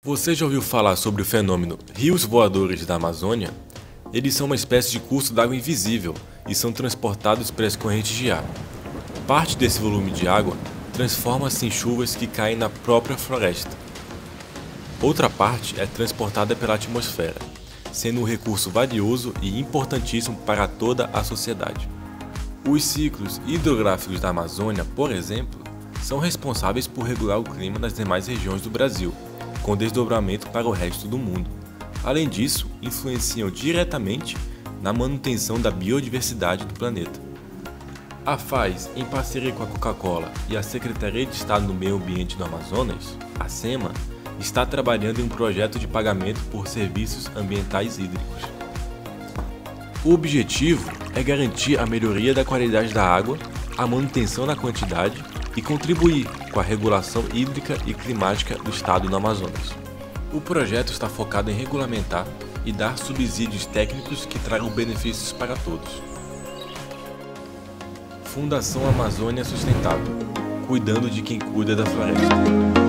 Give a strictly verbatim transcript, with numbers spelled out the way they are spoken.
Você já ouviu falar sobre o fenômeno rios voadores da Amazônia? Eles são uma espécie de curso d'água invisível e são transportados pelas correntes de ar. Parte desse volume de água transforma-se em chuvas que caem na própria floresta. Outra parte é transportada pela atmosfera, sendo um recurso valioso e importantíssimo para toda a sociedade. Os ciclos hidrográficos da Amazônia, por exemplo, são responsáveis por regular o clima nas demais regiões do Brasil, com desdobramento para o resto do mundo. Além disso, influenciam diretamente na manutenção da biodiversidade do planeta. A FAES, em parceria com a Coca-Cola e a Secretaria de Estado do Meio Ambiente do Amazonas, a SEMA, está trabalhando em um projeto de pagamento por serviços ambientais hídricos. O objetivo é garantir a melhoria da qualidade da água, a manutenção na quantidade e contribuir com a regulação hídrica e climática do estado do Amazonas. O projeto está focado em regulamentar e dar subsídios técnicos que tragam benefícios para todos. Fundação Amazônia Sustentável, cuidando de quem cuida da floresta.